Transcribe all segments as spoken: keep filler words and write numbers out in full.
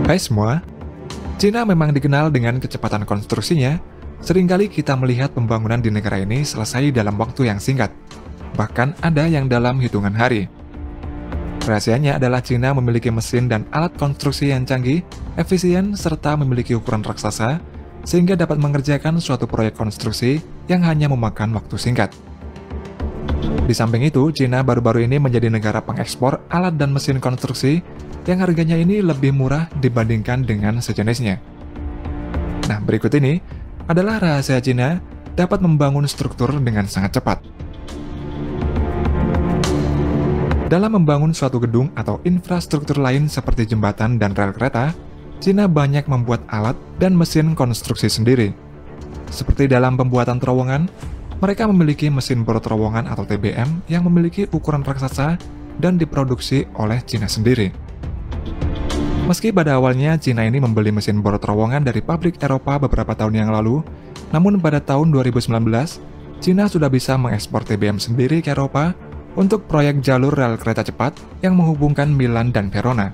Hai semua, Cina memang dikenal dengan kecepatan konstruksinya. Seringkali kita melihat pembangunan di negara ini selesai dalam waktu yang singkat, bahkan ada yang dalam hitungan hari. Rahasianya adalah Cina memiliki mesin dan alat konstruksi yang canggih, efisien, serta memiliki ukuran raksasa, sehingga dapat mengerjakan suatu proyek konstruksi yang hanya memakan waktu singkat. Di samping itu, Cina baru-baru ini menjadi negara pengekspor alat dan mesin konstruksi yang harganya ini lebih murah dibandingkan dengan sejenisnya. Nah, berikut ini adalah rahasia Cina dapat membangun struktur dengan sangat cepat. Dalam membangun suatu gedung atau infrastruktur lain seperti jembatan dan rel kereta, Cina banyak membuat alat dan mesin konstruksi sendiri. Seperti dalam pembuatan terowongan, mereka memiliki mesin bor terowongan atau T B M yang memiliki ukuran raksasa dan diproduksi oleh Cina sendiri. Meski pada awalnya Cina ini membeli mesin bor terowongan dari pabrik Eropa beberapa tahun yang lalu, namun pada tahun dua ribu sembilan belas, Cina sudah bisa mengekspor T B M sendiri ke Eropa untuk proyek jalur rel kereta cepat yang menghubungkan Milan dan Verona.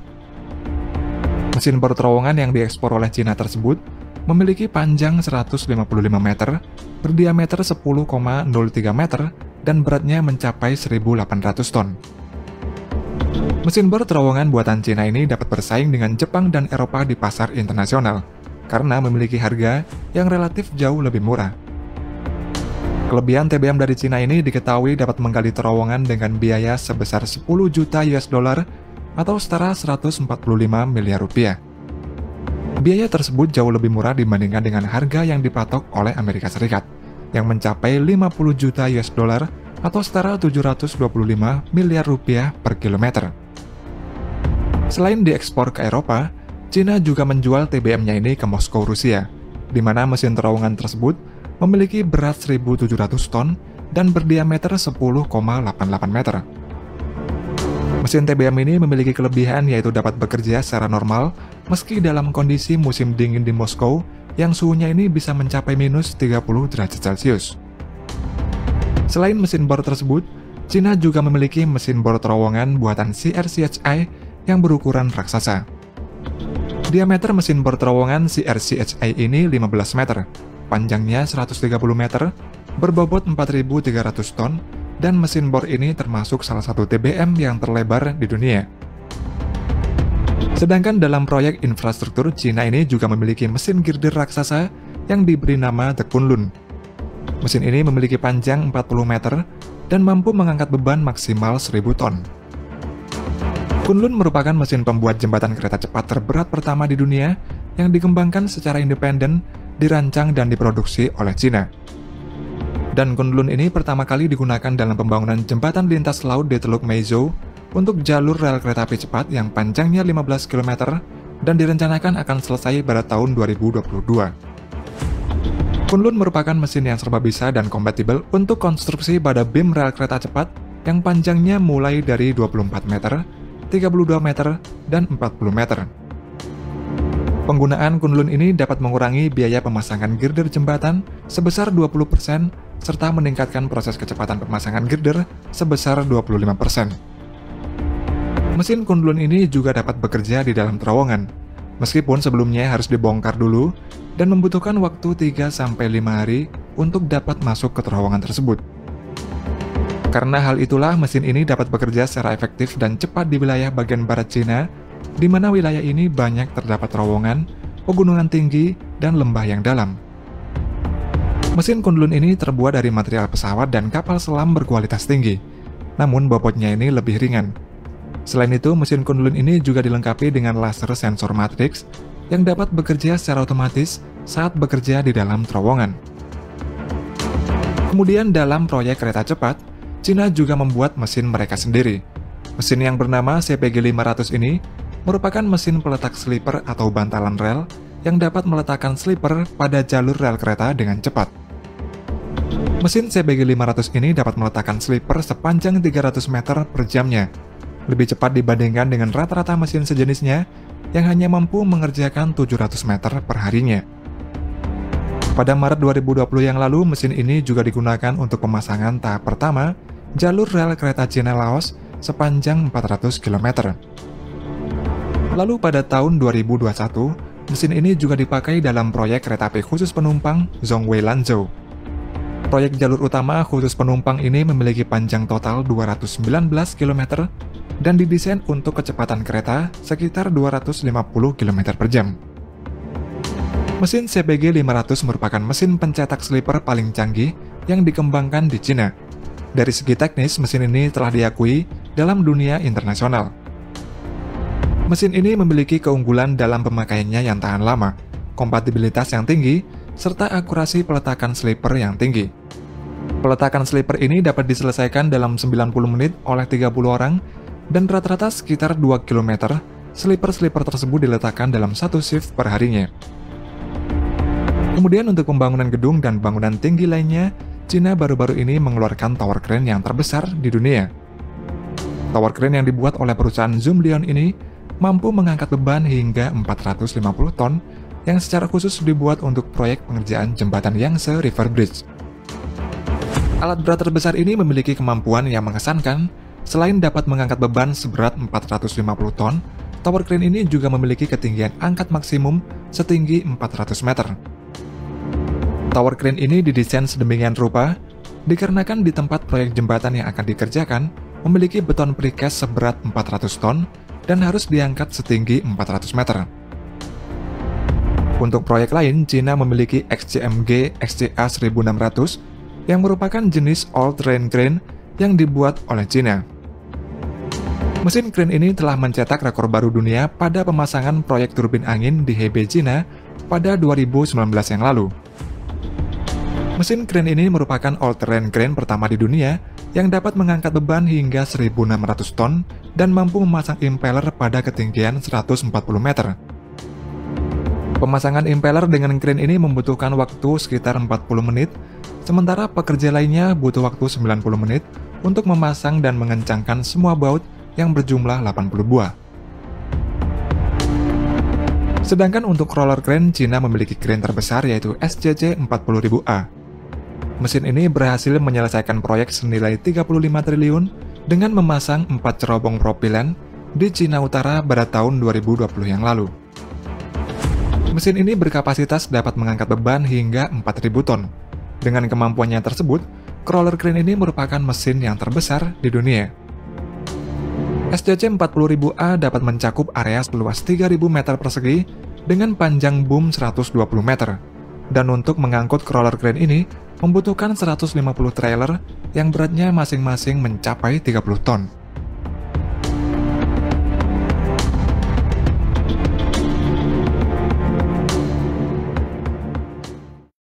Mesin bor terowongan yang diekspor oleh Cina tersebut memiliki panjang seratus lima puluh lima meter, berdiameter sepuluh koma nol tiga meter, dan beratnya mencapai seribu delapan ratus ton. Mesin bor terowongan buatan Cina ini dapat bersaing dengan Jepang dan Eropa di pasar internasional, karena memiliki harga yang relatif jauh lebih murah. Kelebihan T B M dari Cina ini diketahui dapat menggali terowongan dengan biaya sebesar sepuluh juta U S dollar atau setara seratus empat puluh lima miliar rupiah. Biaya tersebut jauh lebih murah dibandingkan dengan harga yang dipatok oleh Amerika Serikat, yang mencapai lima puluh juta U S dollar atau setara tujuh ratus dua puluh lima miliar rupiah per kilometer. Selain diekspor ke Eropa, Cina juga menjual T B M-nya ini ke Moskow, Rusia, di mana mesin terowongan tersebut memiliki berat seribu tujuh ratus ton dan berdiameter sepuluh koma delapan delapan meter. Mesin T B M ini memiliki kelebihan yaitu dapat bekerja secara normal meski dalam kondisi musim dingin di Moskow yang suhunya ini bisa mencapai minus tiga puluh derajat Celcius. Selain mesin bor tersebut, Cina juga memiliki mesin bor terowongan buatan C R C H I yang berukuran raksasa. Diameter mesin bor terowongan C R C H I ini lima belas meter, panjangnya seratus tiga puluh meter, berbobot empat ribu tiga ratus ton, dan mesin bor ini termasuk salah satu T B M yang terlebar di dunia. Sedangkan dalam proyek infrastruktur, Cina ini juga memiliki mesin girder raksasa yang diberi nama The Kunlun. Mesin ini memiliki panjang empat puluh meter dan mampu mengangkat beban maksimal seribu ton. Kunlun merupakan mesin pembuat jembatan kereta cepat terberat pertama di dunia yang dikembangkan secara independen, dirancang dan diproduksi oleh Cina. Dan Kunlun ini pertama kali digunakan dalam pembangunan jembatan lintas laut di Teluk Meizhou untuk jalur rel kereta api cepat yang panjangnya lima belas kilometer dan direncanakan akan selesai pada tahun dua ribu dua puluh dua. Kunlun merupakan mesin yang serba bisa dan kompatibel untuk konstruksi pada bim rel kereta cepat yang panjangnya mulai dari dua puluh empat meter, tiga puluh dua meter, dan empat puluh meter. Penggunaan Kunlun ini dapat mengurangi biaya pemasangan girder jembatan sebesar dua puluh persen serta meningkatkan proses kecepatan pemasangan girder sebesar dua puluh lima persen. Mesin Kunlun ini juga dapat bekerja di dalam terowongan, meskipun sebelumnya harus dibongkar dulu dan membutuhkan waktu tiga sampai lima hari untuk dapat masuk ke terowongan tersebut. Karena hal itulah mesin ini dapat bekerja secara efektif dan cepat di wilayah bagian barat Cina, di mana wilayah ini banyak terdapat terowongan, pegunungan tinggi, dan lembah yang dalam. Mesin Kunlun ini terbuat dari material pesawat dan kapal selam berkualitas tinggi, namun bobotnya ini lebih ringan. Selain itu, mesin Kunlun ini juga dilengkapi dengan laser sensor matriks yang dapat bekerja secara otomatis saat bekerja di dalam terowongan. Kemudian dalam proyek kereta cepat, Cina juga membuat mesin mereka sendiri. Mesin yang bernama C P G lima ratus ini merupakan mesin peletak sliper atau bantalan rel yang dapat meletakkan sliper pada jalur rel kereta dengan cepat. Mesin C P G lima ratus ini dapat meletakkan sliper sepanjang tiga ratus meter per jamnya, lebih cepat dibandingkan dengan rata-rata mesin sejenisnya yang hanya mampu mengerjakan tujuh ratus meter per harinya. Pada Maret dua ribu dua puluh yang lalu, mesin ini juga digunakan untuk pemasangan tahap pertama jalur rel kereta Cina-Laos sepanjang empat ratus kilometer. Lalu pada tahun dua ribu dua puluh satu, mesin ini juga dipakai dalam proyek kereta api khusus penumpang Zhongwei Lanzhou. Proyek jalur utama khusus penumpang ini memiliki panjang total dua ratus sembilan belas kilometer dan didesain untuk kecepatan kereta sekitar dua ratus lima puluh kilometer per jam. Mesin C P G lima ratus merupakan mesin pencetak sleeper paling canggih yang dikembangkan di Cina. Dari segi teknis, mesin ini telah diakui dalam dunia internasional. Mesin ini memiliki keunggulan dalam pemakaiannya yang tahan lama, kompatibilitas yang tinggi, serta akurasi peletakan sleeper yang tinggi. Peletakan sleeper ini dapat diselesaikan dalam sembilan puluh menit oleh tiga puluh orang, dan rata-rata sekitar dua kilometer, sleeper-sleeper tersebut diletakkan dalam satu shift per harinya. Kemudian untuk pembangunan gedung dan bangunan tinggi lainnya, Cina baru-baru ini mengeluarkan tower crane yang terbesar di dunia. Tower crane yang dibuat oleh perusahaan Zoomlion ini mampu mengangkat beban hingga empat ratus lima puluh ton yang secara khusus dibuat untuk proyek pengerjaan jembatan Yangtze River Bridge. Alat berat terbesar ini memiliki kemampuan yang mengesankan. Selain dapat mengangkat beban seberat empat ratus lima puluh ton, tower crane ini juga memiliki ketinggian angkat maksimum setinggi empat ratus meter. Tower crane ini didesain sedemikian rupa dikarenakan di tempat proyek jembatan yang akan dikerjakan memiliki beton precast seberat empat ratus ton dan harus diangkat setinggi empat ratus meter. Untuk proyek lain, Cina memiliki X C M G X C A seribu enam ratus yang merupakan jenis all-terrain crane yang dibuat oleh Cina. Mesin crane ini telah mencetak rekor baru dunia pada pemasangan proyek turbin angin di Hebei, Cina pada dua ribu sembilan belas yang lalu. Mesin crane ini merupakan all-terrain crane pertama di dunia yang dapat mengangkat beban hingga seribu enam ratus ton dan mampu memasang impeller pada ketinggian seratus empat puluh meter. Pemasangan impeller dengan crane ini membutuhkan waktu sekitar empat puluh menit, sementara pekerja lainnya butuh waktu sembilan puluh menit untuk memasang dan mengencangkan semua baut yang berjumlah delapan puluh buah. Sedangkan untuk roller crane, Cina memiliki crane terbesar yaitu S C C empat puluh ribu A. Mesin ini berhasil menyelesaikan proyek senilai tiga puluh lima triliun dengan memasang empat cerobong propilen di Cina Utara pada tahun dua ribu dua puluh yang lalu. Mesin ini berkapasitas dapat mengangkat beban hingga empat ribu ton. Dengan kemampuannya tersebut, crawler crane ini merupakan mesin yang terbesar di dunia. S C C empat puluh ribu A dapat mencakup area seluas tiga ribu meter persegi dengan panjang boom seratus dua puluh meter. Dan untuk mengangkut crawler crane ini, membutuhkan seratus lima puluh trailer yang beratnya masing-masing mencapai tiga puluh ton.